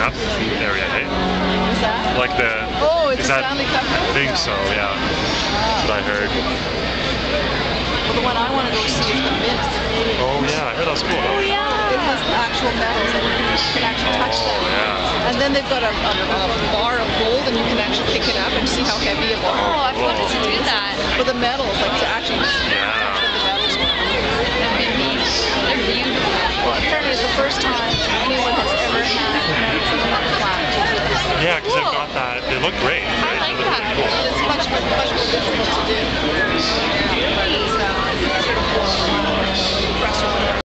depth area, hey? What's that? Like the... Oh, it's is a that, Stanley Cup. I think so, yeah. That's what I heard. Well, the one I want to go see is the Mint. Oh yeah, I heard that was cool. Oh yeah. It has actual medals and you can actually touch them. Yeah. And then they've got a bar of gold and you can actually pick it up and see how heavy it was. Oh, I've wanted to do that. For the medals, like to actually Yeah. the medals. That'd be neat. They're beautiful. Well, apparently it's the first time anyone has ever had medals in one flat. Yeah, because they've got that, they look great. I like that. It's much more difficult to do.